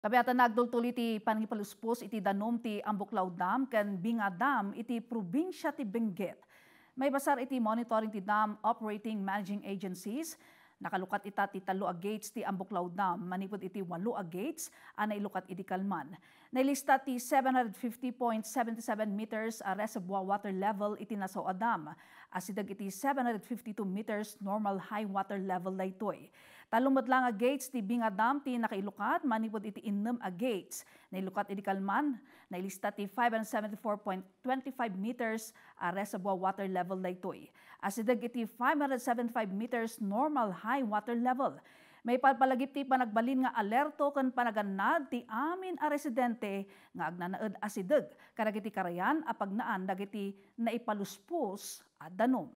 Tabiatan nagdultuli iti pangipaluspos iti danom ti Ambuklaw Dam ken Binga Dam iti probinsya ti Benguet. May basar iti monitoring ti dam operating managing agencies. Nakalukat ita ti 3 a gates ti Ambuklaw Dam manipod iti 8 a gates a nailukat iti Kalman. Nailista ti 750.77 meters a reservoir water level iti Nasaw a Dam. Asidag iti 752 meters normal high water level daytoy. Talumod lang a gates ti Binga Dam ti nakailukat manipod iti 6 a gates. Nailukat iti Kalman. Nailista ti 574.25 meters a reservoir water level daytoy. Asidag iti 575 meters normal high water level. May palpalagip ti panagbalin nga alerto ken panaganad ti amin a residente nga agnanaed asideg kadagiti karayan a pagnaan dagiti naipaluspos a danom.